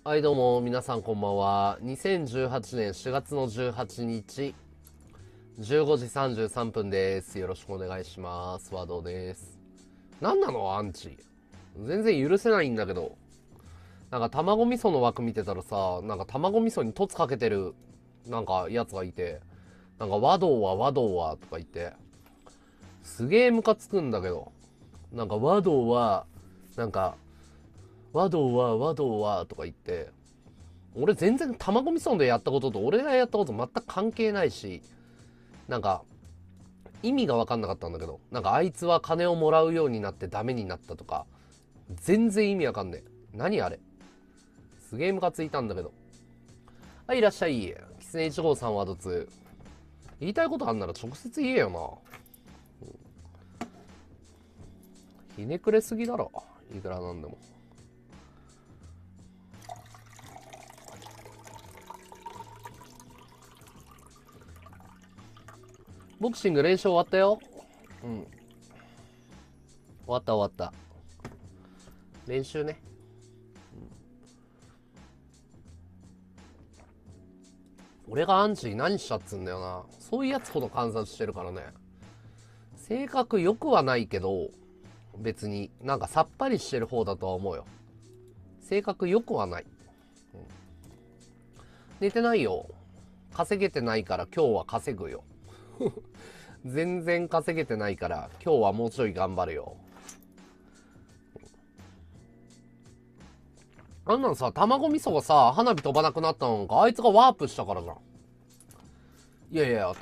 はいどうも皆さんこんばんは。2018年4月の18日15時33分です。よろしくお願いします。和道です。なんなのアンチ。全然許せないんだけど。なんか卵味噌の枠見てたらさ、なんか卵味噌に凸かけてるなんかやつがいて、なんか和道はとか言って、すげえムカつくんだけど。なんかなんか和道はとか言って、俺全然卵味噌でやったことと俺がやったこと全く関係ないし、なんか意味が分かんなかったんだけど、なんかあいつは金をもらうようになってダメになったとか、全然意味わかんねえ。何あれ。すげえムカついたんだけど。はい、いらっしゃい。キツネ1号さんはどつ。言いたいことあんなら直接言えよな。ひねくれすぎだろ。いくらなんでも。ボクシング練習終わったよ。うん。終わった。練習ね。俺がアンチに何しちゃっつんだよな。そういうやつほど観察してるからね。性格良くはないけど、別になんかさっぱりしてる方だとは思うよ。性格良くはない。寝てないよ。稼げてないから今日は稼ぐよ。全然稼げてないから今日はもうちょい頑張るよ。あんなんさ、卵味噌がさ、花火飛ばなくなったのか、あいつがワープしたからじゃん。いやいや、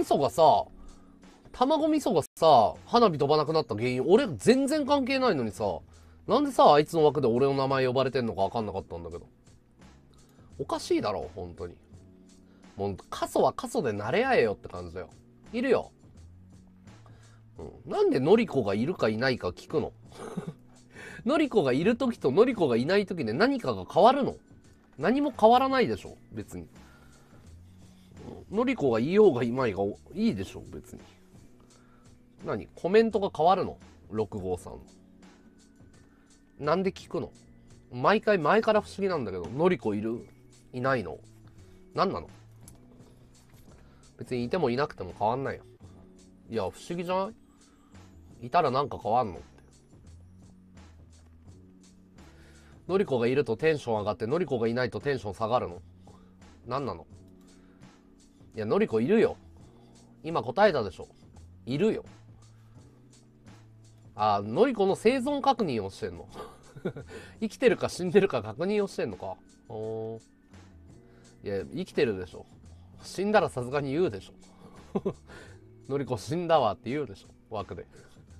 卵味噌がさ、花火飛ばなくなった原因、俺全然関係ないのにさ、なんでさ、あいつの枠で俺の名前呼ばれてんのか分かんなかったんだけど。おかしいだろ、本当に。もう、過疎は過疎で慣れ合えよって感じだよ。いるよ。うん。なんでノリコがいるかいないか聞くの？ノリコがいる時とノリコがいない時で何かが変わるの？何も変わらないでしょ、別に。ノリコがいようがいまいがいいでしょ、別に。何コメントが変わるの？ 6 号さん。なんで聞くの？毎回前から不思議なんだけど、ノリコいる？いないの？何なの？別にいてもいなくても変わんないよ。いや、不思議じゃない？いたらなんか変わんの？ノリコがいるとテンション上がって、ノリコがいないとテンション下がるの？何なの？いや、ノリコいるよ。今答えたでしょ。いるよ。あ、ノリコの生存確認をしてんの？生きてるか死んでるか確認をしてんのか。おー。いや、生きてるでしょ。死んだらさすがに言うでしょ。のりこ死んだわって言うでしょ、枠で。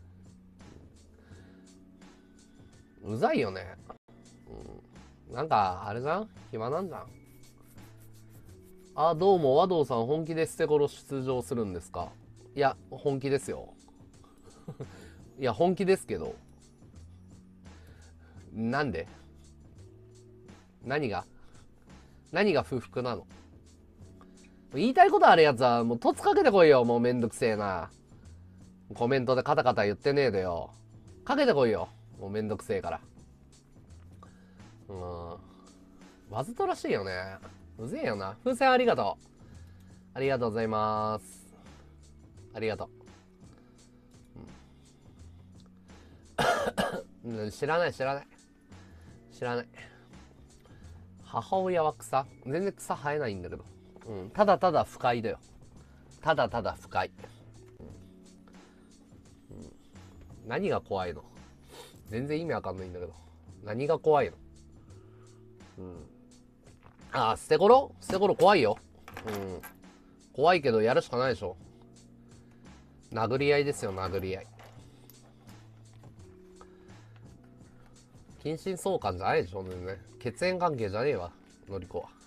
うざいよね。なんかあれじゃん、暇なんじゃん。あ、どうも和道さん本気で捨て頃出場するんですか？いや本気ですよ。いや本気ですけど。なんで？何が何が不服なの？言いたいことあるやつはもう凸かけてこいよ。もうめんどくせえな。コメントでカタカタ言ってねえでよ。かけてこいよ。もうめんどくせえから。うん。わざとらしいよね。うぜえよな。風船ありがとう。ありがとうございます。ありがとう。うん、知らない。母親は草？全然草生えないんだけど。うん。ただただ不快だよ。ただただ不快。何が怖いの？全然意味わかんないんだけど。何が怖いの？あー、捨て頃怖いよ。うん。怖いけどやるしかないでしょ。殴り合いですよ、殴り合い。近親相関じゃないでしょ、全然。血縁関係じゃねえわ、のりこは。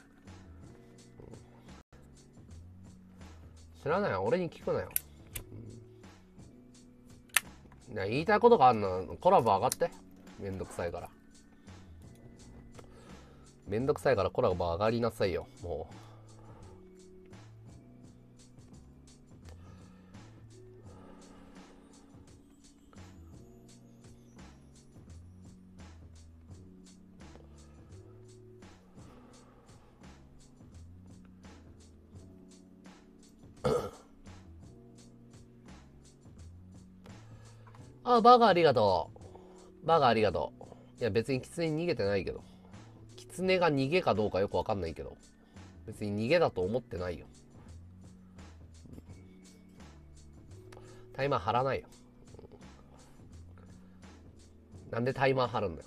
知らないよ、俺に聞くなよ。いや、言いたいことがあんの、コラボ上がって。めんどくさいから。めんどくさいからコラボ上がりなさいよ、もあ、バーガーありがとう。バーガーありがとう。いや、別にキツネに逃げてないけど。キツネが逃げかどうかよくわかんないけど。別に逃げだと思ってないよ。タイマー張らないよ。なんでタイマー張るんだよ。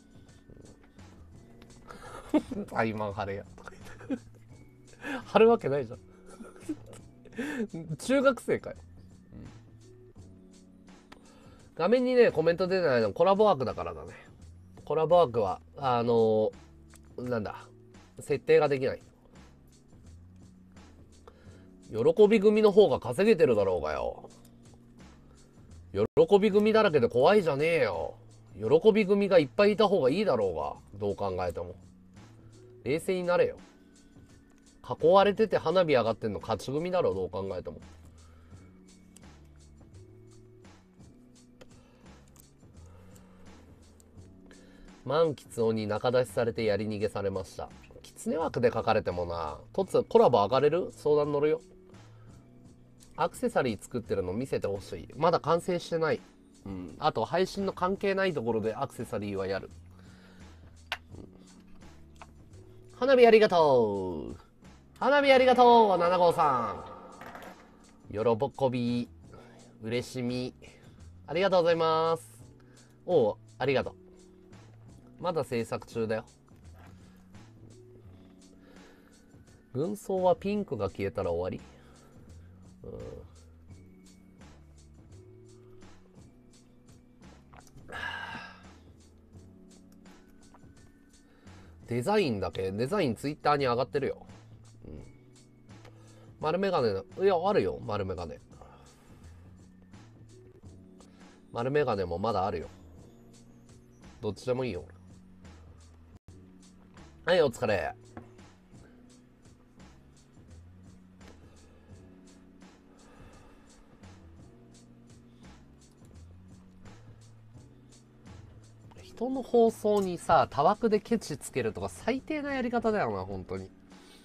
タイマー張れや。とか言って。張るわけないじゃん。中学生かよ。画面にね、コメント出てないのコラボワークだからだね。コラボワークは、なんだ、設定ができない。喜び組の方が稼げてるだろうがよ。喜び組だらけで怖いじゃねえよ。喜び組がいっぱいいた方がいいだろうが。どう考えても。冷静になれよ。囲われてて花火上がってんの勝ち組だろ、どう考えても。満キツオに仲出しされてやり逃げされました。キツネ枠で書かれてもな、とつコラボ上がれる？相談乗るよ。アクセサリー作ってるの見せてほしい。まだ完成してない。うん。あと配信の関係ないところでアクセサリーはやる。花火ありがとう。花火ありがとう、7号さん。喜び、嬉しみ。ありがとうございます。おう、ありがとう。まだ制作中だよ。軍曹はピンクが消えたら終わり？デザインだけ、デザインツイッターに上がってるよ。うん、丸メガネ、いや、あるよ、丸メガネ。丸メガネもまだあるよ。どっちでもいいよ。はい、お疲れ。人の放送にさ、たわくでケチつけるとか最低なやり方だよな、本当に。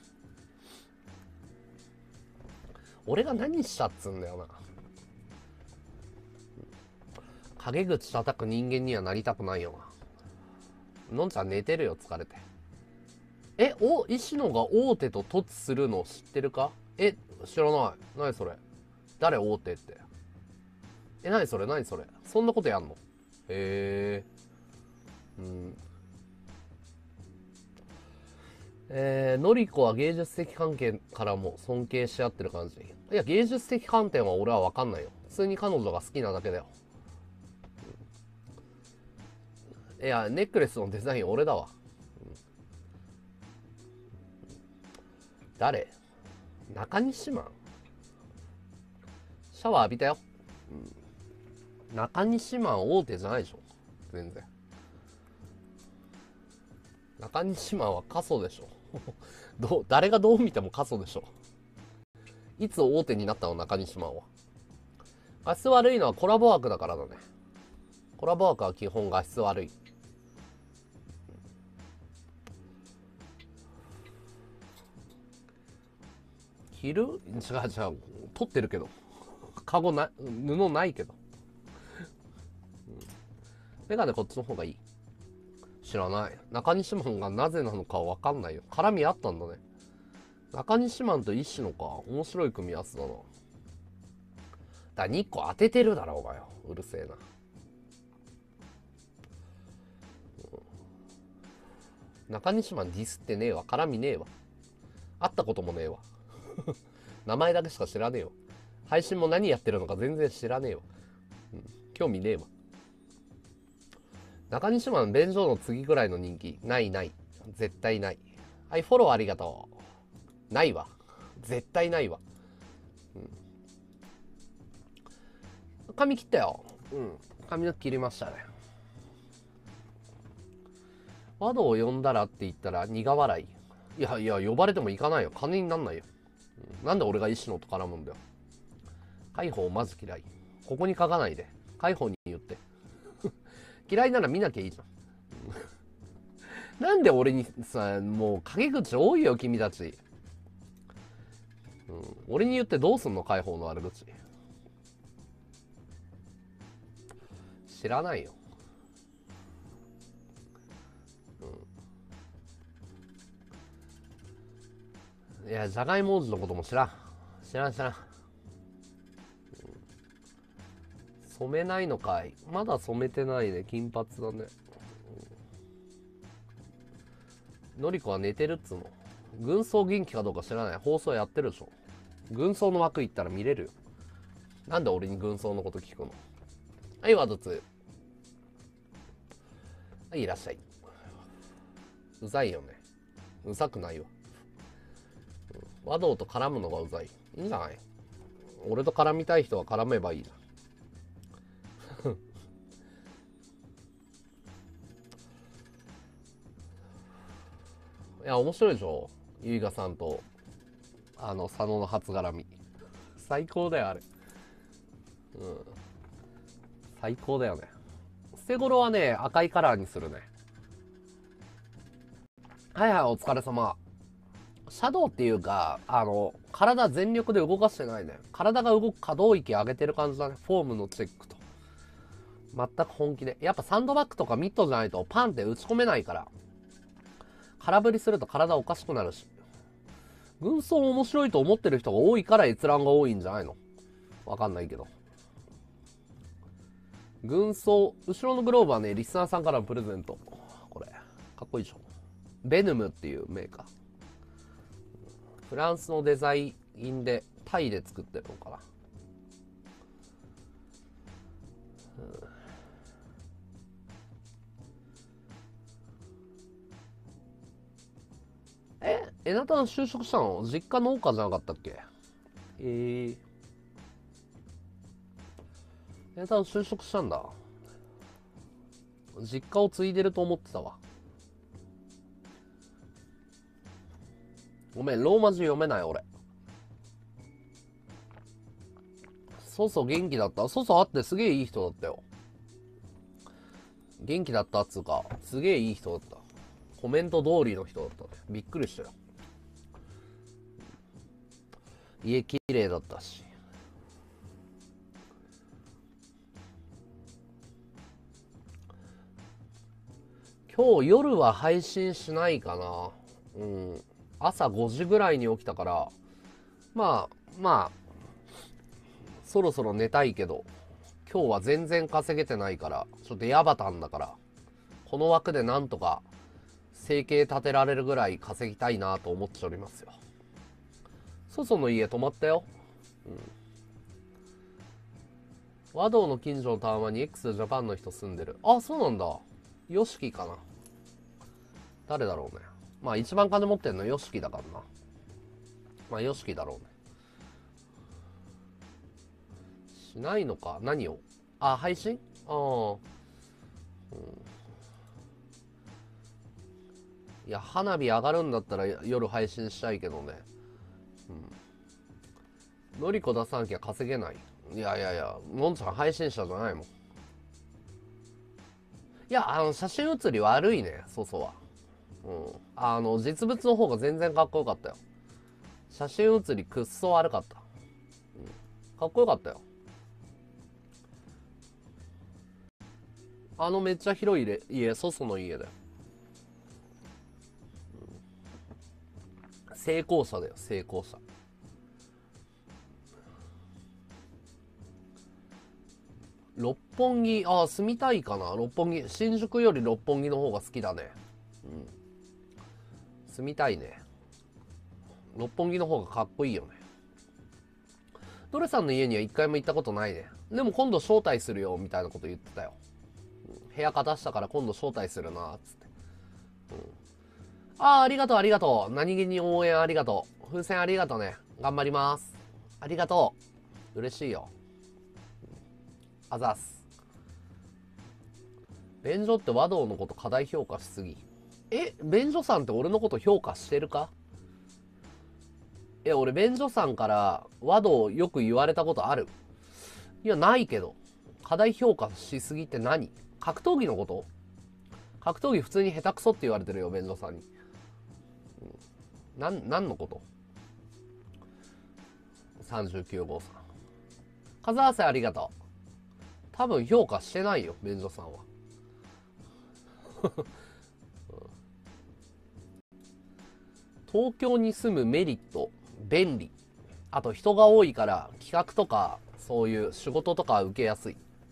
俺が何したっつうんだよな。陰口叩く人間にはなりたくないよな。のんちゃん寝てるよ、疲れて。石野が大手と凸するの知ってるか？知らない。何それ？誰大手って。何それ？何それ？そんなことやんの？へえ。うん。のりこは芸術的観点からも尊敬し合ってる感じ。いや、芸術的観点は俺は分かんないよ。普通に彼女が好きなだけだよ。いや、ネックレスのデザイン俺だわ。誰？中西マン？シャワー浴びたよ。中西マン大手じゃないでしょ。全然。中西マンは過疎でしょ。誰がどう見ても過疎でしょ。いつ大手になったの、中西マンは。画質悪いのはコラボ枠だからだね。コラボ枠は基本画質悪い。着る？違う。取ってるけど。カゴな、布ないけど。メガネこっちの方がいい。知らない。中西マンがなぜなのかわかんないよ。絡みあったんだね。中西マンと石野か。面白い組み合わせだな。だから2個当ててるだろうがよ。うるせえな。中西マンディスってねえわ。絡みねえわ。会ったこともねえわ。名前だけしか知らねえよ。配信も何やってるのか全然知らねえわ。興味ねえわ。中西マン便所の次ぐらいの人気。ない。絶対ない。はい、フォローありがとう。ないわ。絶対ないわ。髪切ったよ。髪の毛切りましたね。和道を呼んだらって言ったら苦笑い。いや、呼ばれても行かないよ。金になんないよ。なんで俺が石野と絡むんだよ。海宝マジ嫌い。ここに書かないで。海宝に言って。嫌いなら見なきゃいいじゃん。なんで俺にさ、もう陰口多いよ、君たち。俺に言ってどうすんの、海宝の悪口。 知らないよ。いや、じゃがいも王子のことも知らん。知らん。染めないのかい。まだ染めてないね。金髪だね。のりこは寝てるっつうの。軍曹元気かどうか知らない。放送やってるでしょ。軍曹の枠行ったら見れるよ。なんで俺に軍曹のこと聞くの。はい、ワード2。はい、いらっしゃい。うざいよね。うざくないわ。和道と絡むのがうざい。いいんじゃない。俺と絡みたい人は絡めばいいな。いや、面白いでしょ。ゆいがさんと佐野の初絡み。最高だよ、あれ。最高だよね。捨て頃はね、赤いカラーにするね。はいはい、お疲れ様。シャドウっていうか、体全力で動かしてないね。体が動く可動域上げてる感じだね。フォームのチェックと。全く本気で。やっぱサンドバッグとかミットじゃないとパンって打ち込めないから。空振りすると体おかしくなるし。軍曹面白いと思ってる人が多いから閲覧が多いんじゃないの。わかんないけど。軍曹、後ろのグローブはね、リスナーさんからのプレゼント。これ、かっこいいでしょ。ベヌムっていうメーカー。フランスのデザインで、タイで作ってるのかな。エナタン就職したの？実家農家じゃなかったっけ？エナタン就職したんだ。実家を継いでると思ってたわ。ごめん、ローマ字読めない俺。そう元気だった。そう会ってすげえいい人だったよ。元気だったっつうか、すげえいい人だった。コメント通りの人だったね。びっくりしたよ。家綺麗だったし。今日夜は配信しないかな。朝5時ぐらいに起きたから、まあ、そろそろ寝たいけど、今日は全然稼げてないから、ちょっとヤバタンだから、この枠でなんとか生計立てられるぐらい稼ぎたいなと思っておりますよ。の家泊まったよ。和道の近所のタワマンに x ジャパンの人住んでる。あ、そうなんだ。ヨシキかな。誰だろうね。まあ一番金持ってんのヨシキだからな。まあヨシキだろうね。しないのか。何を？あ、配信？いや、花火上がるんだったら夜配信したいけどね。のりこ出さなきゃ稼げない。いや、のんちゃん配信者じゃないもん。いや、写真写り悪いね、は。実物の方が全然かっこよかったよ。写真写りくっそ悪かった。かっこよかったよ。めっちゃ広い家、の家だよ。成功者だよ、成功者。六本木、住みたいかな。六本木、新宿より六本木の方が好きだね。住みたいね。六本木の方がかっこいいよね。ドレさんの家には一回も行ったことないね。でも今度招待するよみたいなこと言ってたよ。部屋片したから今度招待するなっつって。ありがとう。何気に応援ありがとう。風船ありがとうね。頑張ります。ありがとう。嬉しいよ。あざっす。便所って和道のこと過大評価しすぎ。便所さんって俺のこと評価してるか？俺便所さんから和道よく言われたことある？いや、ないけど。過大評価しすぎって何？格闘技のこと？格闘技普通に下手くそって言われてるよ、便所さんに。何のこと？ 39 号さん。風合わせありがとう。 多分評価してないよ、便所さんは。東京に住むメリット、便利。あと人が多いから企画とかそういう仕事とか受けやすい。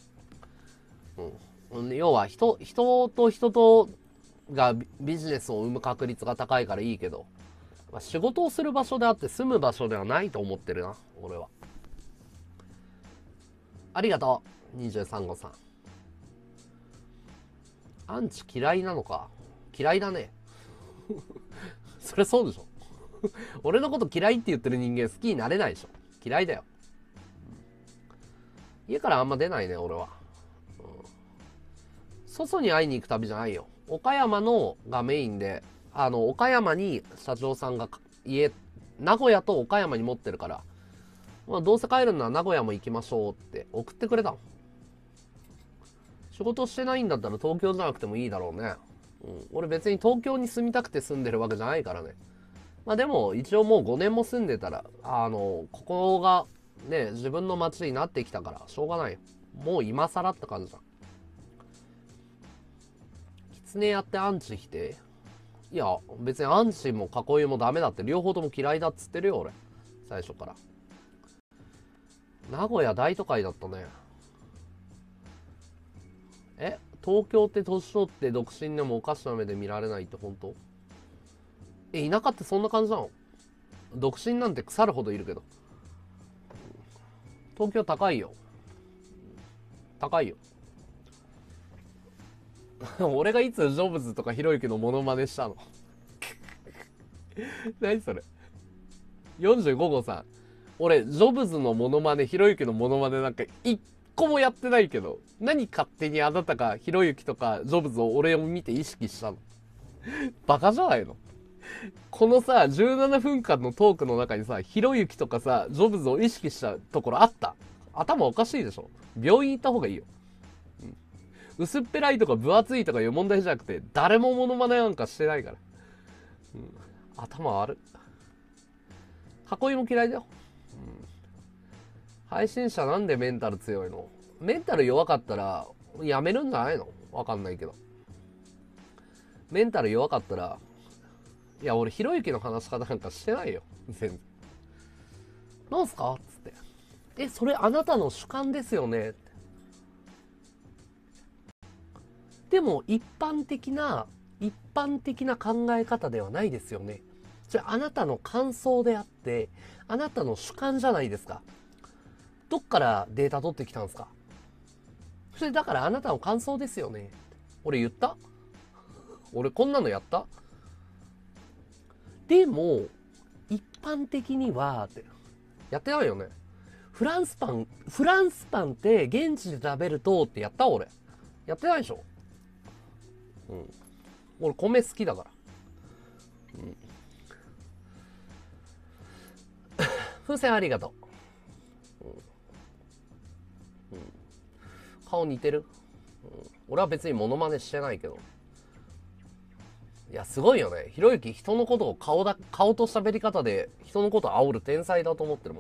要は人と人とがビジネスを生む確率が高いからいいけど、仕事をする場所であって住む場所ではないと思ってるな、俺は。ありがとう、23号さん。アンチ嫌いなのか。嫌いだね。そりゃそうでしょ。俺のこと嫌いって言ってる人間好きになれないでしょ。嫌いだよ。家からあんま出ないね、俺は。外に会いに行く旅じゃないよ。岡山のがメインで、岡山に社長さんが名古屋と岡山に持ってるから、どうせ帰るなら名古屋も行きましょうって送ってくれたの。仕事してないんだったら東京じゃなくてもいいだろうね。俺別に東京に住みたくて住んでるわけじゃないからね。でも一応もう5年も住んでたら、ここがね、自分の街になってきたからしょうがないよ。もう今更って感じだ。狐やってアンチ否定？いや、別にアンチも囲いもダメだって、両方とも嫌いだっつってるよ、俺。最初から。名古屋大都会だったね。東京って年取って独身でもおかしな目で見られないって本当？田舎ってそんな感じなの？独身なんて腐るほどいるけど。東京高いよ。高いよ。俺がいつジョブズとかひろゆきのモノマネしたの？何それ。45号さん。俺、ジョブズのモノマネ、ひろゆきのモノマネなんか一個もやってないけど、何勝手にあなたがひろゆきとかジョブズを俺を見て意識したの？バカじゃないの？このさ、17分間のトークの中にさ、ひろゆきとかさ、ジョブズを意識したところあった？頭おかしいでしょ？病院行った方がいいよ。薄っぺらいとか分厚いとかいう問題じゃなくて、誰もモノマネなんかしてないから。頭悪い。囲いも嫌いだよ。配信者なんでメンタル強いの？メンタル弱かったらやめるんじゃないの？わかんないけど。メンタル弱かったら、いや俺ひろゆきの話し方なんかしてないよ。全然。なんすかっつって。それあなたの主観ですよねって。でも一般的な考え方ではないですよね。それあなたの感想であって、あなたの主観じゃないですか。どっからデータ取ってきたんですか？それだからあなたの感想ですよね。俺言った？俺こんなのやった？でも、一般的には、って、やってないよね。フランスパンって現地で食べるとってやった俺。やってないでしょ？俺米好きだから。風船ありがとう。顔似てる？俺は別にモノマネしてないけど。いや、すごいよね。ひろゆき人のことを顔と喋り方で人のことを煽る天才だと思ってるもん。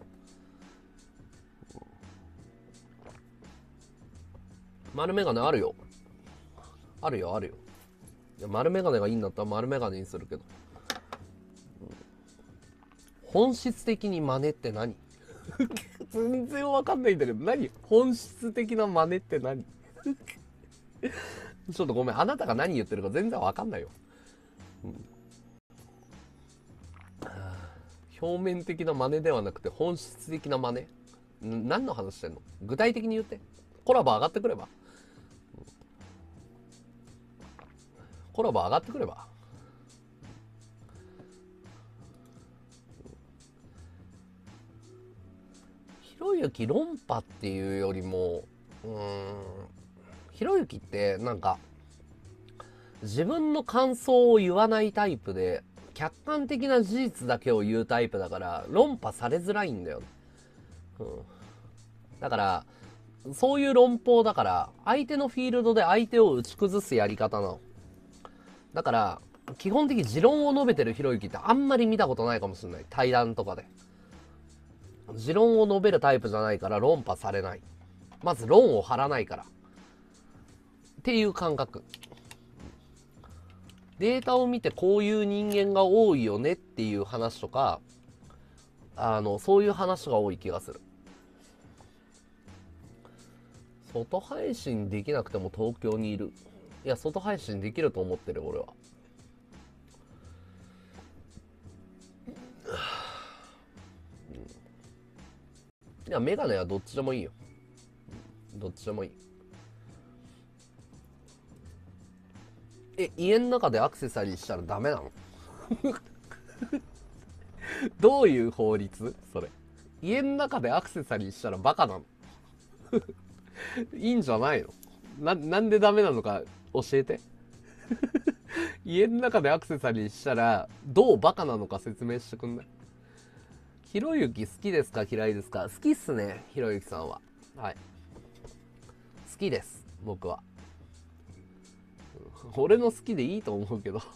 丸メガネあるよ。あるよ。いや、丸メガネがいいんだったら丸メガネにするけど。本質的に真似って何？全然わかんないんだけど、何？本質的な真似って何？ちょっとごめん、あなたが何言ってるか全然わかんないよ。表面的な真似ではなくて本質的な真似？何の話してんの？具体的に言って。コラボ上がってくれば。ひろゆき論破っていうよりも、ひろゆきってなんか自分の感想を言わないタイプで、客観的な事実だけを言うタイプだから論破されづらいんだよ。だからそういう論法だから相手のフィールドで相手を打ち崩すやり方なの。だから基本的に持論を述べてるひろゆきってあんまり見たことないかもしれない。対談とかで持論を述べるタイプじゃないから論破されない。 まず論を張らないから。っていう感覚。データを見てこういう人間が多いよねっていう話とか、そういう話が多い気がする。外配信できなくても東京にいる。いや、外配信できると思ってる、俺は。いや、メガネはどっちでもいいよ。どっちでもいい。家の中でアクセサリーしたらダメなの？どういう法律それ。家の中でアクセサリーしたらバカなの？いいんじゃないの？なんでダメなのか教えて。家の中でアクセサリーしたらどうバカなのか説明してくんない？ひろゆき好きですか嫌いですか？好きっすね、ひろゆきさんは。はい。好きです、僕は。俺の好きでいいと思うけど。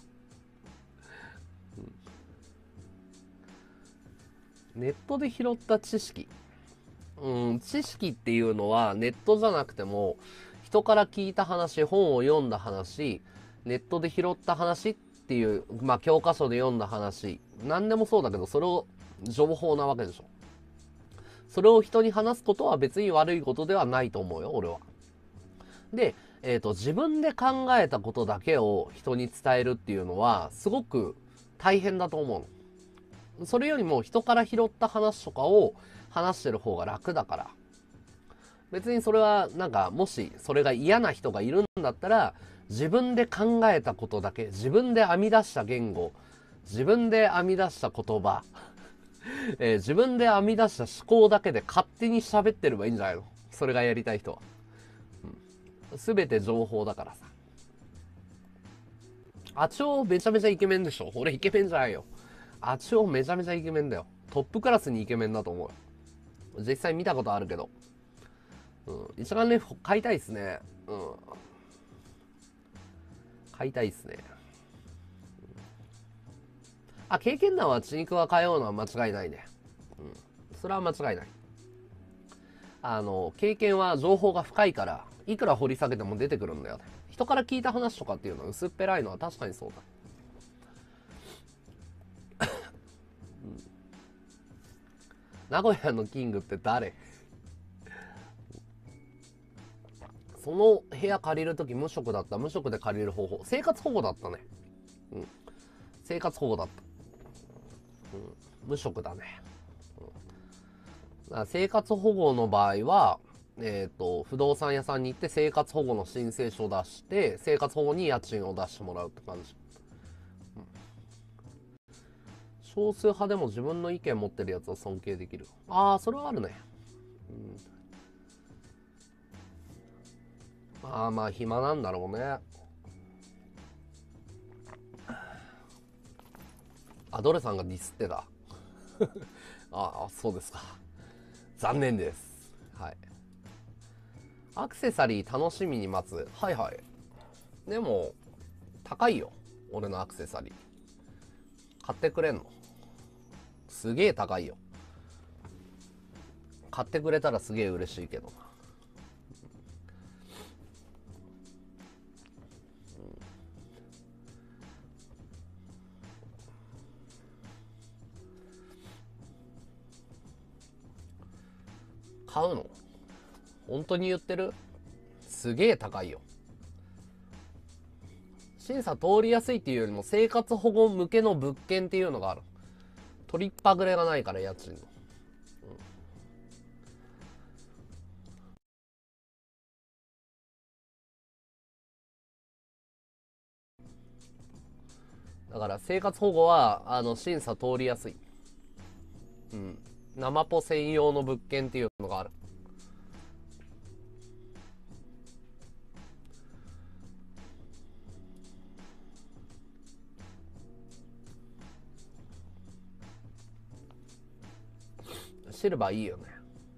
ネットで拾った知識。知識っていうのはネットじゃなくても、人から聞いた話、本を読んだ話、ネットで拾った話っていう、教科書で読んだ話、何でもそうだけど、それを情報なわけでしょ。それを人に話すことは別に悪いことではないと思うよ、俺は。で、自分で考えたことだけを人に伝えるっていうのは、すごく大変だと思うの。それよりも人から拾った話とかを話してる方が楽だから。別にそれはもしそれが嫌な人がいるんだったら、自分で考えたことだけ、自分で編み出した言語、自分で編み出した言葉、自分で編み出した思考だけで勝手に喋ってればいいんじゃないの？それがやりたい人は。全て情報だからさ。アチョめちゃめちゃイケメンでしょ？俺イケメンじゃないよ。アチョめちゃめちゃイケメンだよ。トップクラスにイケメンだと思う。実際見たことあるけど。一眼レフ買いたいっすね。買いたいっすね。経験談は血肉は通うのは間違いないね。それは間違いない。経験は情報が深いから、いくら掘り下げても出てくるんだよね。人から聞いた話とかっていうのは薄っぺらいのは確かにそうだ。名古屋のキングって誰？その部屋借りるとき無職だった。無職で借りる方法。生活保護だったね。生活保護だった。無職だね。生活保護の場合は、不動産屋さんに行って生活保護の申請書を出して、生活保護に家賃を出してもらうって感じ。少数派でも自分の意見持ってるやつを尊敬できる。それはあるね。暇なんだろうね。ドレさんがディスってた。そうですか。残念です。はい。アクセサリー楽しみに待つ。はいはい。でも、高いよ。俺のアクセサリー。買ってくれんの？すげえ高いよ。買ってくれたらすげえ嬉しいけどな。買うの？本当に言ってる？すげえ高いよ。審査通りやすいっていうよりも生活保護向けの物件っていうのがある。取りっぱぐれがないから家賃の。だから生活保護は審査通りやすい。生ポ専用の物件っていうのがある。シルバーいいよね。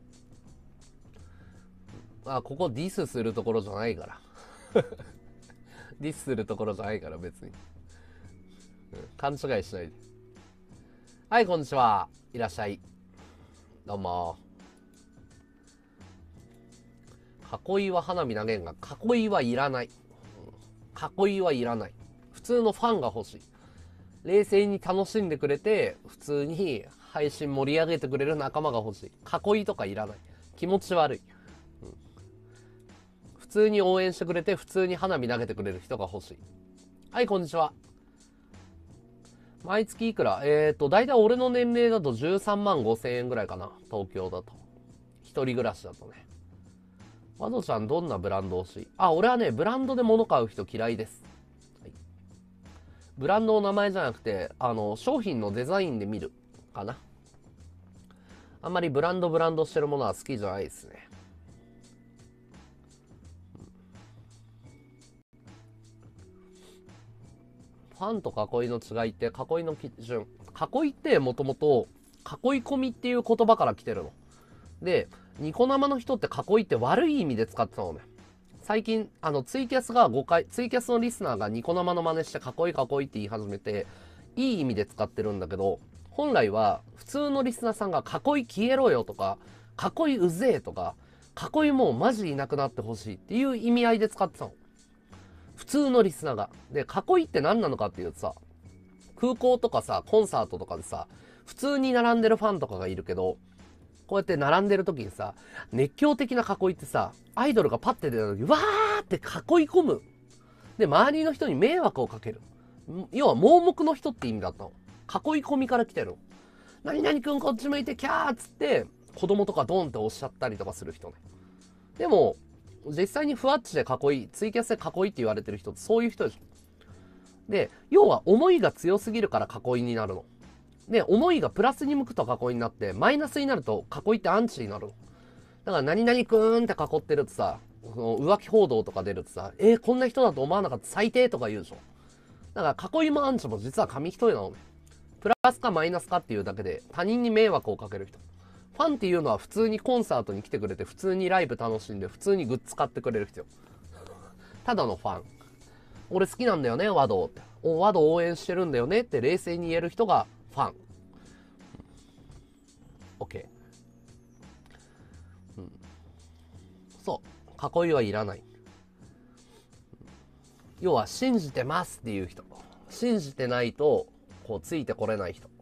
ここディスするところじゃないからディスするところじゃないから別に、勘違いしないで。はい、こんにちは。いらっしゃい。どうも。 囲いは花火投げんが、囲いはいらない。囲いはいらない。普通のファンが欲しい。冷静に楽しんでくれて、普通に配信盛り上げてくれる仲間が欲しい。囲いとかいらない。気持ち悪い。普通に応援してくれて、普通に花火投げてくれる人が欲しい。はい、こんにちは。毎月いくら？だいたい俺の年齢だと13万5千円ぐらいかな。東京だと。一人暮らしだとね。ワドちゃんどんなブランド欲しい？俺はね、ブランドで物買う人嫌いです。はい、ブランドの名前じゃなくて、商品のデザインで見るかな。あんまりブランドしてるものは好きじゃないですね。ファンと囲いの違いって、囲いの基準。囲いってもともと、囲い込みっていう言葉から来てるの。で、ニコ生の人って囲いって悪い意味で使ってたのね。最近、ツイキャスのリスナーがニコ生の真似して囲いって言い始めて、いい意味で使ってるんだけど、本来は普通のリスナーさんが囲い消えろよとか、囲いうぜえとか、囲いもうマジいなくなってほしいっていう意味合いで使ってたの。普通のリスナーが。で、囲いって何なのかっていうとさ、空港とかさ、コンサートとかでさ、普通に並んでるファンとかがいるけど、こうやって並んでる時にさ、熱狂的な囲いってさ、アイドルがパッて出た時、わーって囲い込む。で、周りの人に迷惑をかける。要は盲目の人って意味だったの。囲い込みから来てるの。何々くんこっち向いてキャーっつって、子供とかドンっておっしゃったりとかする人ね。でも、実際にふわっちでツイキャスで囲いって言われてる人ってそういう人でしょ。で、要は思いが強すぎるから囲いになるの。で、思いがプラスに向くと囲いになって、マイナスになると囲いってアンチになるの。だから何々くーんって囲ってるとさ、浮気報道とか出るとさ、こんな人だと思わなかった最低とか言うでしょ。だから囲いもアンチも実は紙一重なのね。プラスかマイナスかっていうだけで他人に迷惑をかける人。ファンっていうのは普通にコンサートに来てくれて、普通にライブ楽しんで、普通にグッズ買ってくれる人。ただのファン。俺好きなんだよね、ワドって。ワド応援してるんだよねって冷静に言える人がファン。OK。そう。囲いはいらない。要は信じてますっていう人。信じてないと、こうついてこれない人。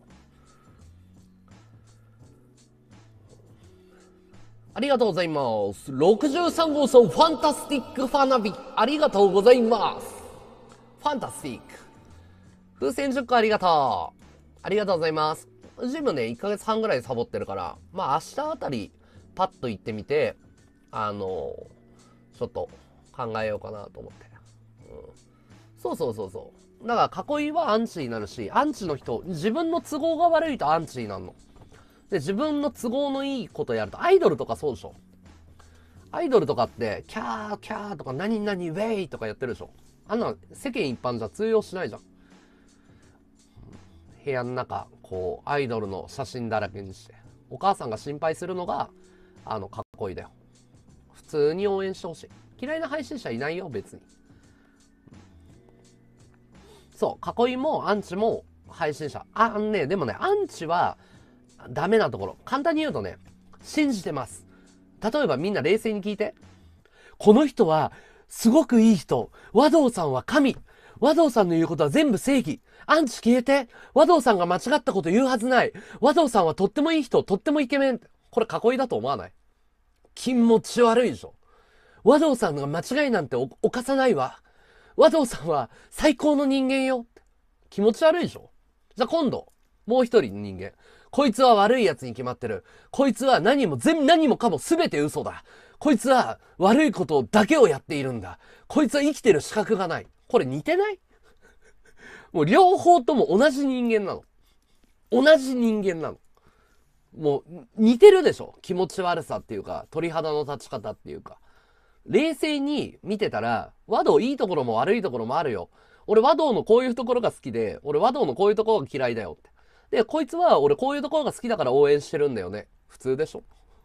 ありがとうございます。63号層ファンタスティック花火。ありがとうございます。ファンタスティック。風船10個ありがとう。ありがとうございます。ジムね、1ヶ月半ぐらいサボってるから、まあ明日あたり、パッと行ってみて、ちょっと考えようかなと思って。そう。だから囲いはアンチになるし、アンチの人、自分の都合が悪いとアンチになるの。で、自分の都合のいいことやると、アイドルとかそうでしょ。アイドルとかって、キャーキャーとか何々ウェイとかやってるでしょ。あんな世間一般じゃ通用しないじゃん。部屋の中、こう、アイドルの写真だらけにして。お母さんが心配するのが、囲いだよ。普通に応援してほしい。嫌いな配信者いないよ、別に。そう、囲いもアンチも配信者。でもね、アンチはダメなところ。簡単に言うとね、信じてます。例えばみんな冷静に聞いて。この人は、すごくいい人。和道さんは神。和道さんの言うことは全部正義。アンチ消えて。和道さんが間違ったこと言うはずない。和道さんはとってもいい人。とってもイケメン。これ囲いだと思わない？気持ち悪いでしょ。和道さんが間違いなんて犯さないわ。和道さんは最高の人間よ。気持ち悪いでしょ。じゃあ今度、もう一人の人間。こいつは悪い奴に決まってる。こいつは何もかも全て嘘だ。こいつは悪いことだけをやっているんだ。こいつは生きてる資格がない。これ似てない？もう両方とも同じ人間なの。同じ人間なの。もう似てるでしょ？気持ち悪さっていうか、鳥肌の立ち方っていうか。冷静に見てたら、和道いいところも悪いところもあるよ。俺和道のこういうところが好きで、俺和道のこういうところが嫌いだよって。で、こいつは俺こういうところが好きだから応援してるんだよね。普通でしょ。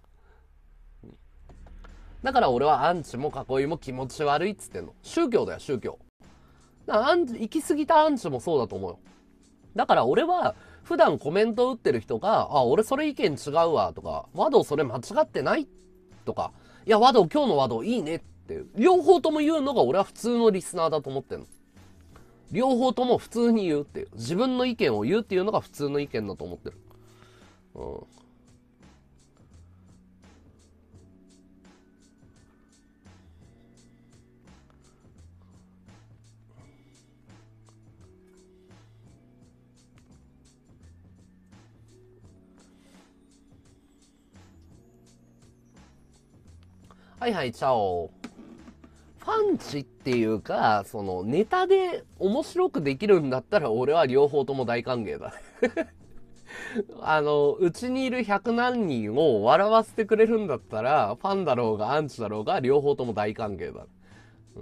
だから俺はアンチも囲いも気持ち悪いっつってんの。宗教だよ、宗教。だから行き過ぎたアンチもそうだと思うよ。だから俺は、普段コメント打ってる人が、俺それ意見違うわとか、和道それ間違ってないとかいや、和道、今日の和道いいねって、両方とも言うのが俺は普通のリスナーだと思ってんの。両方とも普通に言うっていう。自分の意見を言うっていうのが普通の意見だと思ってる。うん。はいはい、チャオ。ファンチっていうか、そのネタで面白くできるんだったら俺は両方とも大歓迎だ。うちにいる100何人を笑わせてくれるんだったら、ファンだろうがアンチだろうが両方とも大歓迎だ。うん。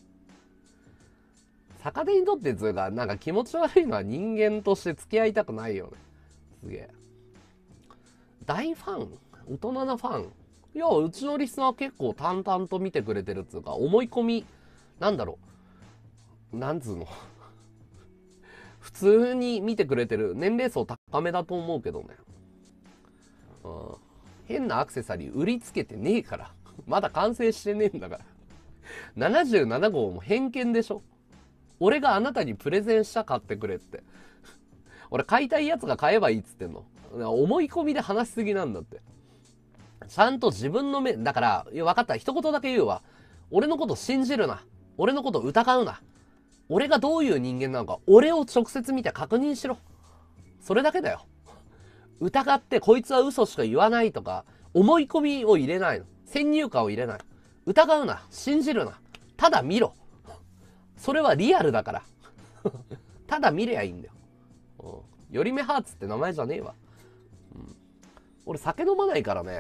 逆手にとってつうか、なんか気持ち悪いのは人間として付き合いたくないよね。すげえ。大ファン？大人なファン？いや、うちのリスナー結構淡々と見てくれてるっつうか、思い込み、なんだろう。なんつうの。普通に見てくれてる。年齢層高めだと思うけどね。うん。変なアクセサリー売りつけてねえから。まだ完成してねえんだから。77号も偏見でしょ。俺があなたにプレゼンした買ってくれって。俺買いたいやつが買えばいいっつってんの。思い込みで話しすぎなんだって。ちゃんと自分の目、だから、分かった。一言だけ言うわ。俺のこと信じるな。俺のこと疑うな。俺がどういう人間なのか、俺を直接見て確認しろ。それだけだよ。疑ってこいつは嘘しか言わないとか、思い込みを入れないの。先入観を入れない。疑うな。信じるな。ただ見ろ。それはリアルだから。ただ見りゃいいんだよ。よりめハーツって名前じゃねえわ。うん、俺酒飲まないからね。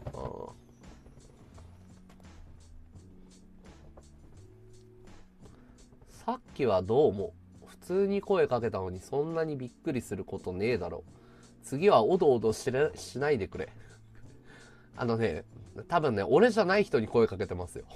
さっきはどうも。普通に声かけたのにそんなにびっくりすることねえだろ。次はおどおどしないでくれ。多分ね、俺じゃない人に声かけてますよ。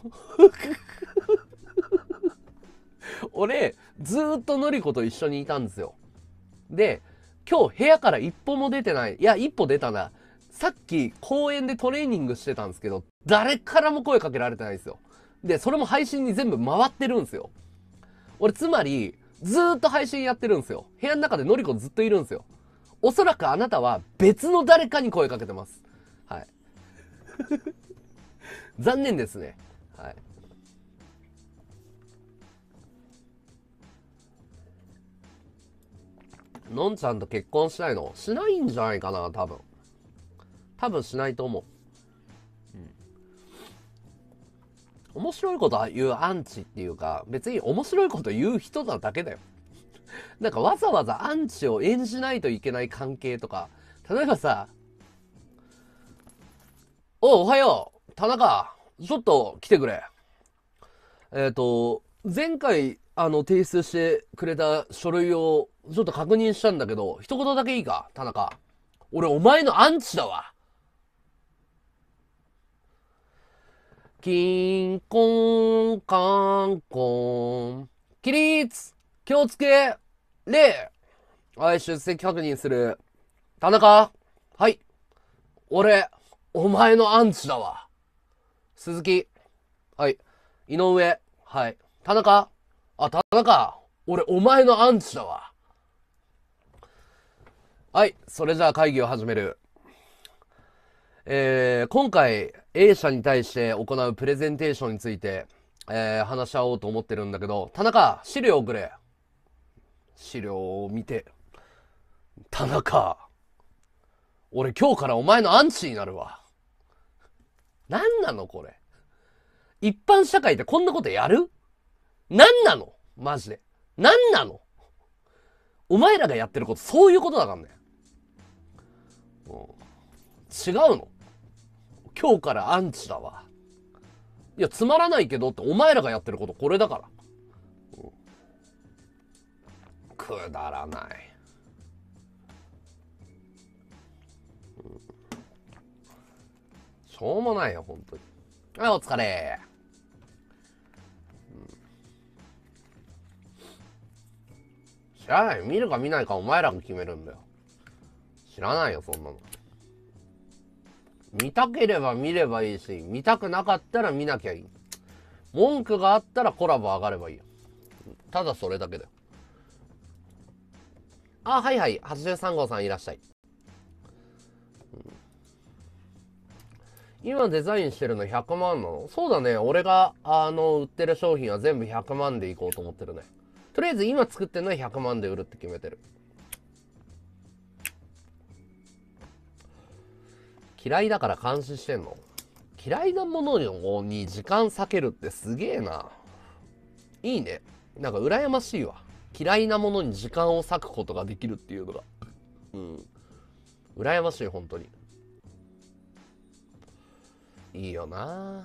俺、ずーっとのりこと一緒にいたんですよ。で、今日部屋から一歩も出てない。いや、一歩出たな。さっき公園でトレーニングしてたんですけど、誰からも声かけられてないんですよ。で、それも配信に全部回ってるんですよ。俺、つまり、ずーっと配信やってるんですよ。部屋の中でのりこずっといるんですよ。おそらくあなたは別の誰かに声かけてます。はい。残念ですね。はい。のんちゃんと結婚しないの？しないんじゃないかな、多分。多分しないと思う。面白いこと言うアンチっていうか、別に面白いこと言う人なだけだよ。なんかわざわざアンチを演じないといけない関係とか、例えばさ、おはよう、田中、ちょっと来てくれ。前回、提出してくれた書類をちょっと確認したんだけど、一言だけいいか、田中。俺、お前のアンチだわ。キンコンカンコン。起立気をつけ礼。はい、出席確認する。田中はい。俺、お前のアンチだわ。鈴木はい。井上はい。田中田中俺、お前のアンチだわ。はい。それじゃあ会議を始める。今回 A 社に対して行うプレゼンテーションについて、話し合おうと思ってるんだけど、田中、資料をくれ。資料を見て。田中、俺今日からお前のアンチになるわ。なんなのこれ。一般社会でこんなことやる？なんなのマジで。なんなの？お前らがやってることそういうことだからね。違うの？今日からアンチだわ。いや、つまらないけどってお前らがやってることこれだから。くだらない。しょうもないよ、本当に。はい、お疲れ。知らない。見るか見ないかお前らが決めるんだよ。知らないよ、そんなの。 見たければ見ればいいし、見たくなかったら見なきゃいい。文句があったらコラボ上がればいいよ。ただそれだけだよ。あ、はいはい。83号さんいらっしゃい。今デザインしてるの100万なの？そうだね。俺が、売ってる商品は全部100万でいこうと思ってるね。とりあえず今作ってるのは100万で売るって決めてる。嫌いだから監視してんの？嫌いなものに時間割けるってすげえな。いいね。なんか羨ましいわ。嫌いなものに時間を割くことができるっていうのが。うん。羨ましい、本当に。いいよな。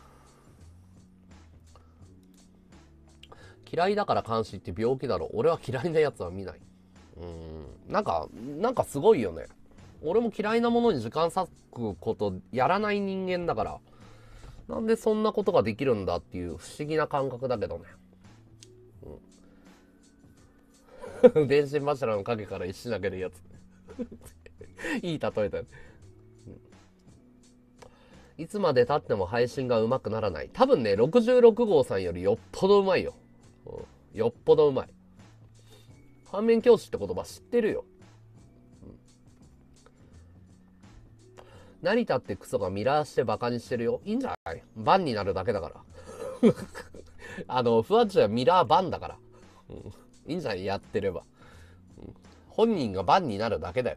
嫌いだから監視って病気だろ。俺は嫌いなやつは見ない。なんかすごいよね。俺も嫌いなものに時間割くことやらない人間だから、なんでそんなことができるんだっていう不思議な感覚だけどね。電信柱の影から石投げるやつ。いい例えだよ。いつまで経っても配信が上手くならない。多分ね、66号さんよりよっぽど上手いよ。よっぽど上手い。反面教師って言葉知ってるよ。成田ってクソがミラーしてバカにしてるよ。いいんじゃない？バンになるだけだから。ふわっちはミラーバンだから。いいんじゃない？やってれば。本人がバンになるだけだよ。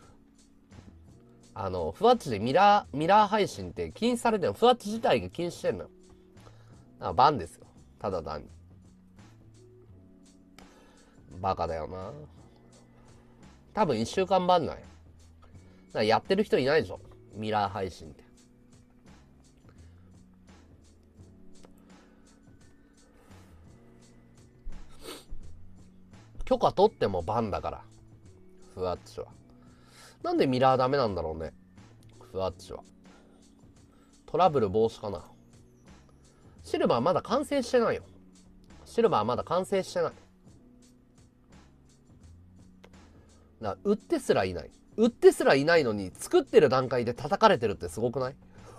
ふわっちでミラー配信って禁止されてるの。ふわっち自体が禁止してんのよ。だからバンですよ。ただ単に。バカだよな。多分1週間バンない。だからやってる人いないでしょ。ミラー配信って。許可取ってもバンだから。ふわっちは。なんでミラーダメなんだろうね。ふわっちは。トラブル防止かな。シルバーまだ完成してないよ。シルバーまだ完成してない。だから売ってすらいない。売ってすらいないのに作ってる段階で叩かれてるってすごくない？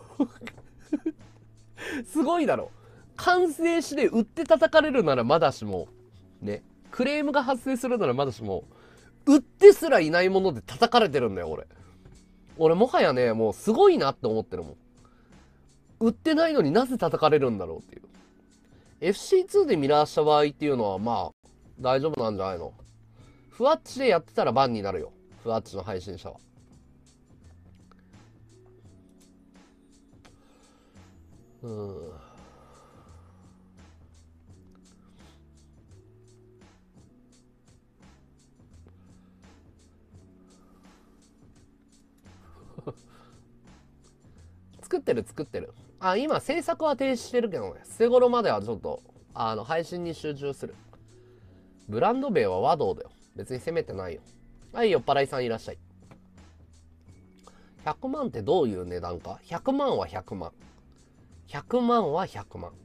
すごいだろ。完成して売って叩かれるならまだしもね、クレームが発生するならまだしも、売ってすらいないもので叩かれてるんだよ。俺もはやね、もうすごいなって思ってるもん。売ってないのになぜ叩かれるんだろうっていう。FC2 でミラーした場合っていうのはまあ大丈夫なんじゃないの？ふわっちでやってたらバンになるよ。ふわっちの配信者は。作ってる。あ、今制作は停止してるけどね。捨頃まではちょっと、配信に集中する。ブランド名は和道だよ。別に責めてないよ。はい、酔っ払いさんいらっしゃい。100万ってどういう値段か？ 100 万は100万。100万は100万。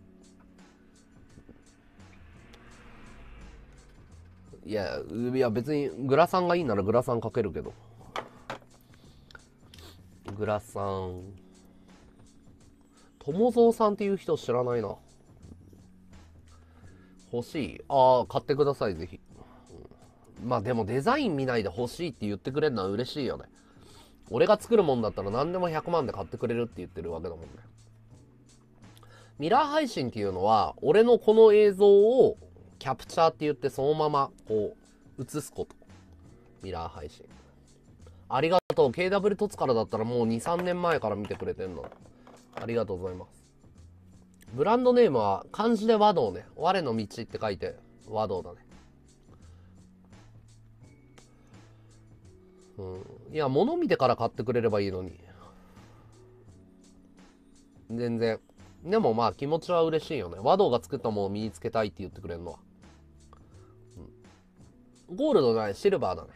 いや別にグラサンがいいならグラサンかけるけど。グラサン。友蔵さんっていう人知らないな。欲しい？ああ、買ってください、ぜひ。まあでもデザイン見ないで欲しいって言ってくれるのは嬉しいよね。俺が作るもんだったら何でも100万で買ってくれるって言ってるわけだもんね。ミラー配信っていうのは、俺のこの映像をキャプチャーって言ってそのままこう映すこと。ミラー配信。ありがとう。KW 凸からだったらもう2、3年前から見てくれてんの。ありがとうございます。ブランドネームは漢字で和道ね。我の道って書いて和道だね。いや、物見てから買ってくれればいいのに。全然。でもまあ気持ちは嬉しいよね。和道が作ったものを身につけたいって言ってくれるのは。ゴールドじゃない、シルバーだね。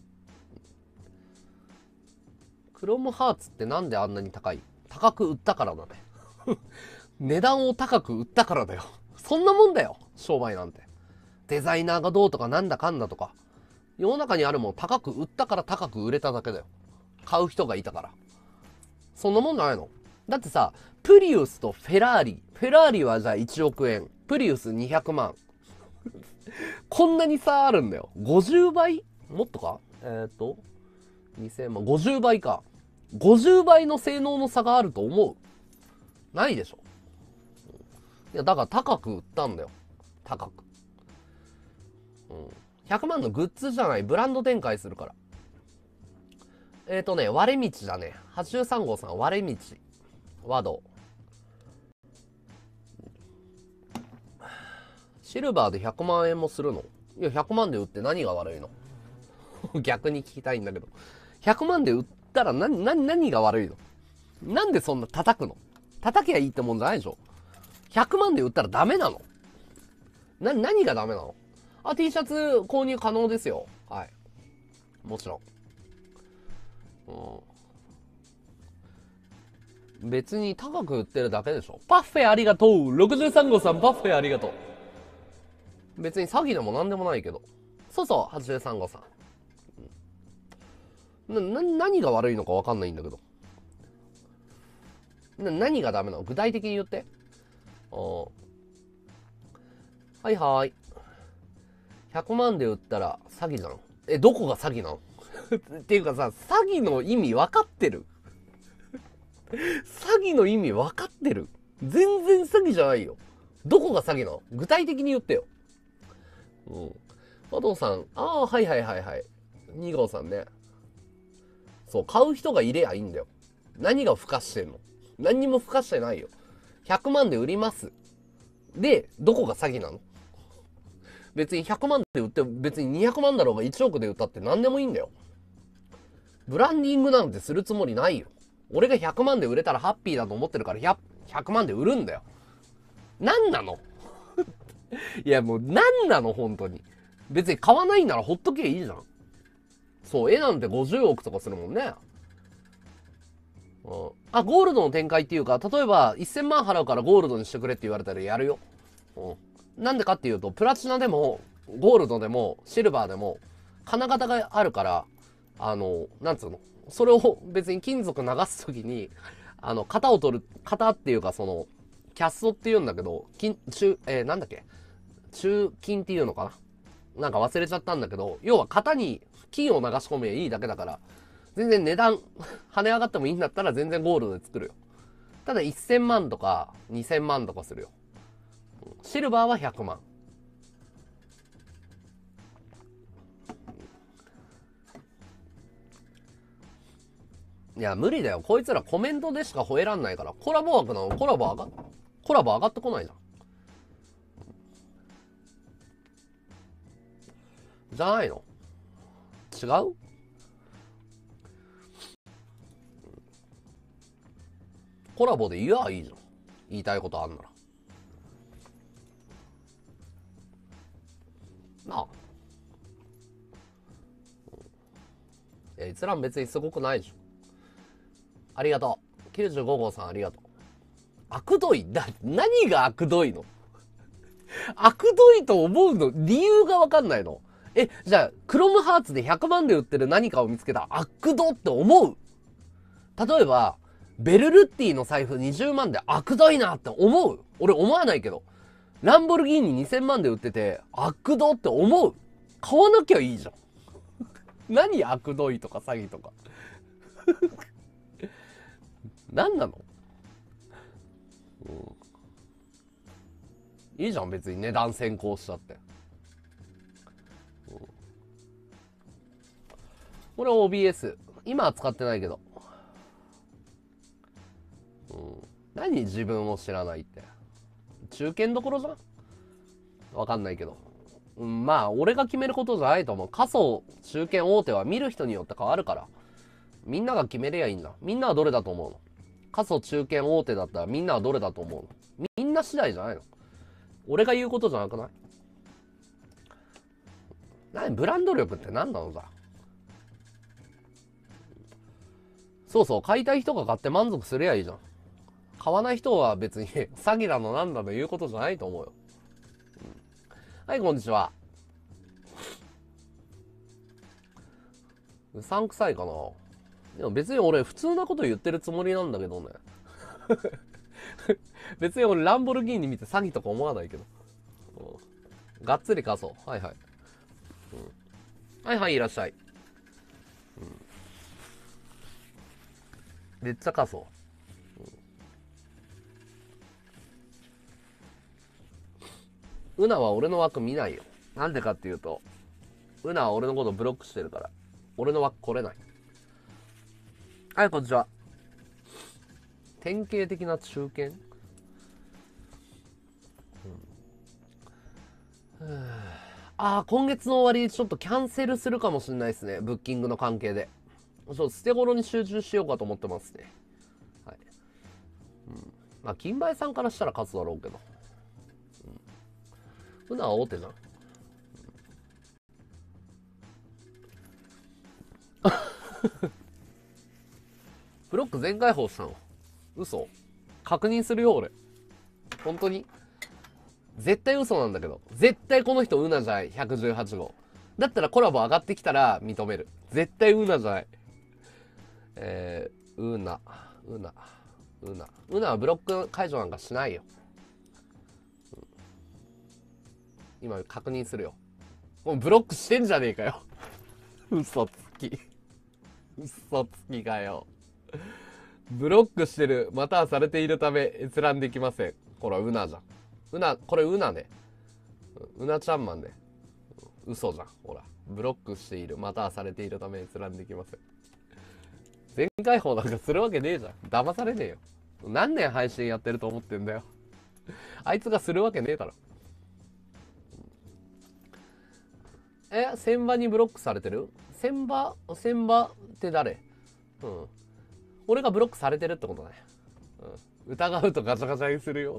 クロムハーツってなんであんなに高い？高く売ったからだね。値段を高く売ったからだよ。そんなもんだよ、商売なんて。デザイナーがどうとかなんだかんだとか。世の中にあるもん高く売ったから高く売れただけだよ。買う人がいたから。 そんなもんじゃないの？だってさ、プリウスとフェラーリはじゃあ1億円。プリウス200万。こんなに差あるんだよ。50倍もっとか2000万。50倍か。50倍の性能の差があると思う？ないでしょ。いや、だから高く売ったんだよ。高く。100万のグッズじゃない、ブランド展開するから。割れ道だね。83号さん、割れ道。和道。シルバーで100万円もするの？いや、100万で売って何が悪いの？逆に聞きたいんだけど。100万で売ったら何が悪いの？なんでそんな叩くの？叩きゃいいってもんじゃないでしょ。100万で売ったらダメなの？何がダメなの？あ、T シャツ購入可能ですよ。はい。もちろん。別に高く売ってるだけでしょ。パッフェありがとう。63号さん、パッフェありがとう。別に詐欺でもなんでもないけど。そうそう、83号さん。何が悪いのかわかんないんだけど。何がダメなの？具体的に言って。はいはい。100万で売ったら詐欺じゃん。どこが詐欺なの？っていうかさ、詐欺の意味分かってる？詐欺の意味分かってる？全然詐欺じゃないよ。どこが詐欺なの？具体的に言ってよ。和道さん、はいはいはいはい。2号さんね。そう、買う人がいればいいんだよ。何が付加してんの？何にも付加してないよ。100万で売ります。で、どこが詐欺なの？別に100万で売って、別に200万だろうが1億で売ったって何でもいいんだよ。ブランディングなんてするつもりないよ。俺が100万で売れたらハッピーだと思ってるから100万で売るんだよ。何なの？いやもう何なの本当に。別に買わないならほっとけばいいじゃん。そう、絵なんて50億とかするもんね。ゴールドの展開っていうか、例えば1000万払うからゴールドにしてくれって言われたらやるよ。なんでかっていうと、プラチナでも、ゴールドでも、シルバーでも、金型があるから、なんつうの？それを別に金属流すときに、型を取る、型っていうかキャストって言うんだけど、なんだっけ？中金っていうのかな？なんか忘れちゃったんだけど、要は型に金を流し込めばいいだけだから、全然値段、跳ね上がってもいいんだったら全然ゴールドで作るよ。ただ1000万とか2000万とかするよ。シルバーは100万。いや、無理だよ。こいつらコメントでしか吠えらんないから。コラボ枠なの？コラボ上がってこないじゃん。じゃないの？違う？コラボで言えばいいじゃん。言いたいことあんなら。なあ。閲覧別にすごくないでしょ。ありがとう。95号さんありがとう。悪どい？何が悪どいの？悪どいと思うの理由がわかんないの？じゃあ、クロムハーツで100万で売ってる何かを見つけた悪どって思う？例えば、ベルルッティの財布20万で悪どいなって思う？俺思わないけど。ランボルギーニ2000万で売ってて悪どって思う？買わなきゃいいじゃん。何悪どいとか詐欺とか。何なの？いいじゃん別に値段先行しちゃって。これ OBS 今は使ってないけど、何自分を知らないって？中堅どころじゃん。わかんないけど、まあ俺が決めることじゃないと思う。仮想中堅大手は見る人によって変わるから、みんなが決めりゃいいんだ。みんなはどれだと思うの？仮想中堅大手だったらみんなはどれだと思うの？みんな次第じゃないの？俺が言うことじゃなくない？何ブランド力って何なのさ。そうそう、買いたい人が買って満足すりゃいいじゃん。買わない人は別に詐欺だのなんだの言うことじゃないと思うよ。はい、こんにちは。うさんくさいかな。 でも別に俺普通なこと言ってるつもりなんだけどね。別に俺ランボルギーニ見て詐欺とか思わないけど。がっつり貸そう。はいはい。はいはい、いらっしゃい。めっちゃ貸そう。ウナは俺の枠見ないよ。なんでかっていうと、ウナは俺のことブロックしてるから。俺の枠来れない。はい、こんにちは。典型的な中堅、今月の終わりちょっとキャンセルするかもしれないですね。ブッキングの関係で。捨て頃に集中しようかと思ってますね。はい。まあ、金梅さんからしたら勝つだろうけど。ウナは大手じゃん。ブロック全開放したの？嘘？確認するよ俺。本当に？絶対嘘なんだけど。絶対この人ウナじゃない。118号。だったらコラボ上がってきたら認める。絶対ウナじゃない。ウナはブロック解除なんかしないよ。今確認するよ。もうブロックしてんじゃねえかよ。嘘つき。嘘つきかよ。ブロックしてる、またはされているため閲覧できません。これはウナじゃん。これウナね。ウナちゃんマンね。嘘じゃん。ほら。ブロックしている、またはされているため閲覧できません。全開放なんかするわけねえじゃん。騙されねえよ。何年配信やってると思ってんだよ。あいつがするわけねえだろ。千葉にブロックされてる？千葉って誰？俺がブロックされてるってことね。疑うとガチャガチャにするよ。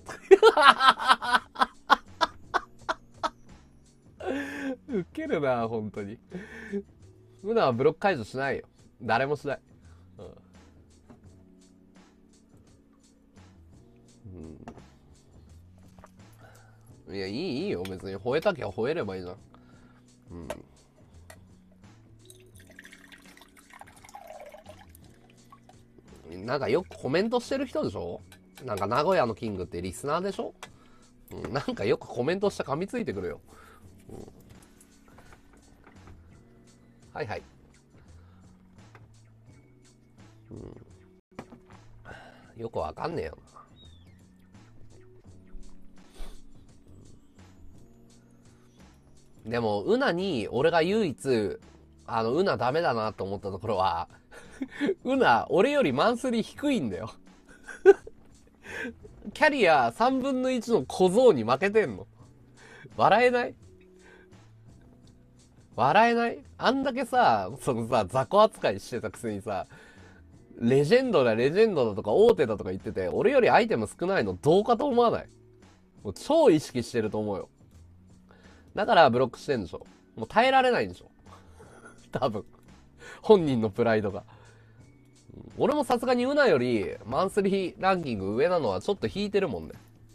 ウケるな、本当に。ムナはブロック解除しないよ。誰もしない。いや、いいよ。別に吠えたきゃ吠えればいいじゃん。なんかよくコメントしてる人でしょ？なんか名古屋のキングってリスナーでしょ？なんかよくコメントして噛みついてくるよ。はいはい。よくわかんねえよな。でも、ウナに俺が唯一、ウナダメだなと思ったところは、ウナ、俺よりマンスリー低いんだよ。キャリア3分の1の小僧に負けてんの。笑えない？笑えない？あんだけさ、雑魚扱いしてたくせにさ、レジェンドだとか大手だとか言ってて、俺よりアイテム少ないのどうかと思わない？もう超意識してると思うよ。だからブロックしてんでしょ。もう耐えられないんでしょ。多分。本人のプライドが。俺もさすがにウナよりマンスリーランキング上なのはちょっと引いてるもんね。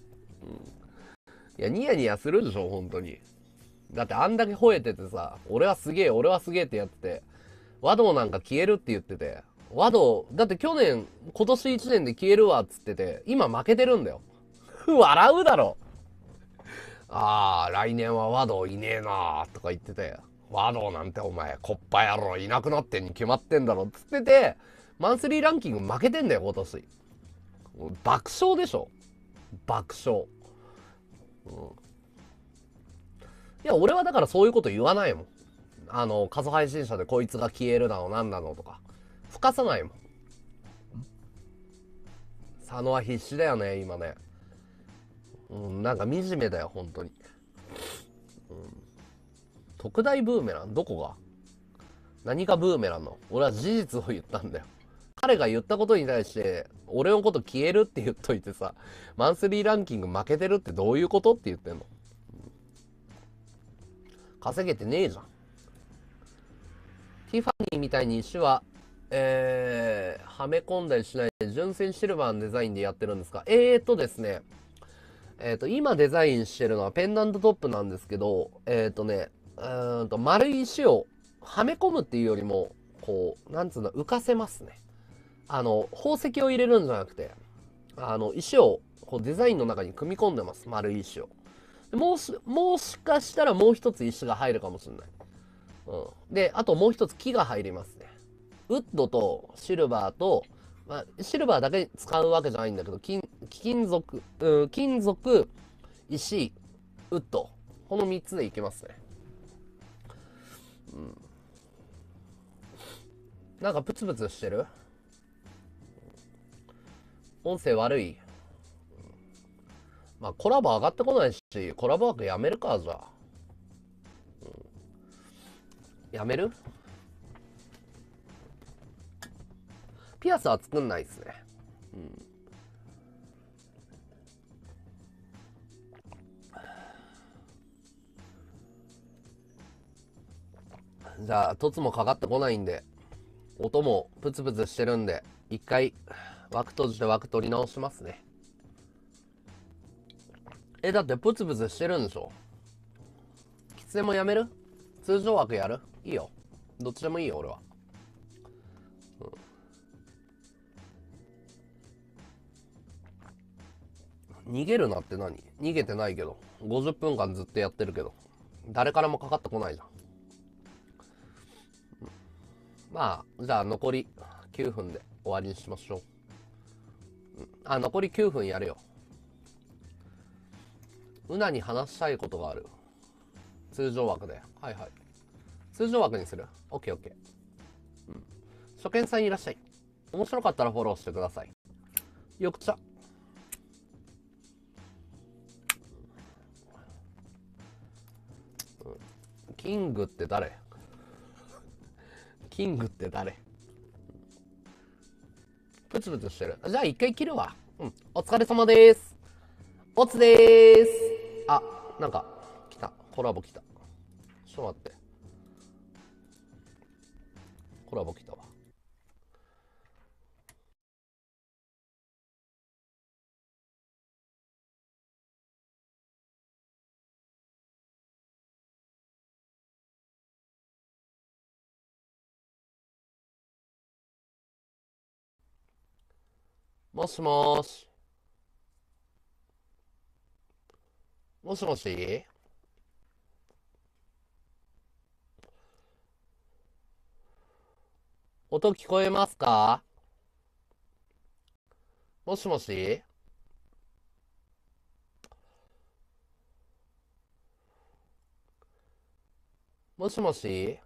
いや、ニヤニヤするでしょ、本当に。だってあんだけ吠えててさ、俺はすげえってやってて、ワドなんか消えるって言ってて、ワド、だって今年1年で消えるわっつってて、今負けてるんだよ。笑うだろ。来年はワドいねえなーとか言ってて、ワドなんてお前、コッパ野郎いなくなってんに決まってんだろっつってて、マンスリーランキング負けてんだよ、今年。爆笑でしょ。爆笑。いや、俺はだからそういうこと言わないもん。過疎配信者でこいつが消えるなのなんなのとか。吹かさないもん。佐野は必死だよね、今ね。なんか惨めだよ、本当に。特大ブーメランどこが？何がブーメランの？俺は事実を言ったんだよ。彼が言ったことに対して、俺のこと消えるって言っといてさ、マンスリーランキング負けてるってどういうことって言ってんの？稼げてねえじゃん。ティファニーみたいに石は、はめ込んだりしないで純正シルバーのデザインでやってるんですか？ですね、今デザインしてるのはペンダントトップなんですけど、丸い石をはめ込むっていうよりも、 こう、なんつうの、浮かせますね。宝石を入れるんじゃなくて、石を、こうデザインの中に組み込んでます。丸い石を。もしかしたらもう一つ石が入るかもしれない。うん。で、あともう一つ木が入りますね。ウッドとシルバーと、まあ、シルバーだけ使うわけじゃないんだけど、金属、金属、石、ウッド。この3つでいきますね。なんかプツプツしてる？音声悪い？まあコラボ上がってこないし、コラボ枠やめるか、じゃあ。やめる？ピアスは作んないっすね。じゃあ、凸もかかってこないんで、音もプツプツしてるんで、一回枠閉じて枠取り直しますね。だってプツプツしてるんでしょ？喫煙もやめる？通常枠やる？いいよ。どっちでもいいよ、俺は。逃げるなって何？逃げてないけど。50分間ずっとやってるけど。誰からもかかってこないじゃん。まあ、じゃあ残り9分で終わりにしましょう。残り9分やるよ。うなに話したいことがある。通常枠で。はいはい。通常枠にする？ OKOK。初見さんいらっしゃい。面白かったらフォローしてください。よくちゃ。キングって誰？キングって誰？プツプツしてる。じゃあ一回切るわ。お疲れ様です。おつでーす。あ、なんか、来た。コラボ来た。ちょっと待って。コラボ来たわ。もしもーし。もしもし？音聞こえますか？もしもし？もしもし？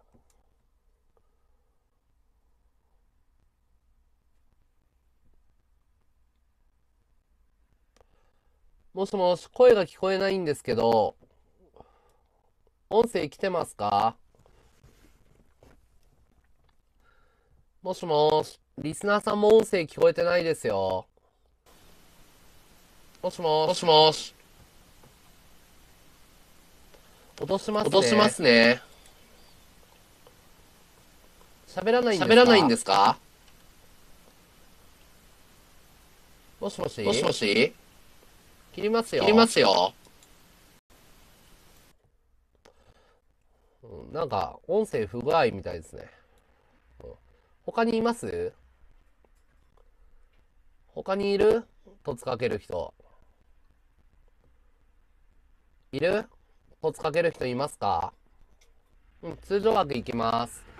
もしもし、声が聞こえないんですけど、音声来てますか？もしもし、リスナーさんも音声聞こえてないですよ。もしもし。もしもし。落としますね。落としますね。喋らないんですか？喋らないんですか？もしもし。もしもし。切りますよ。切りますよ。なんか、音声不具合みたいですね。他にいます？他にいる？凸かける人。いる？凸かける人いますか？通常枠いきます。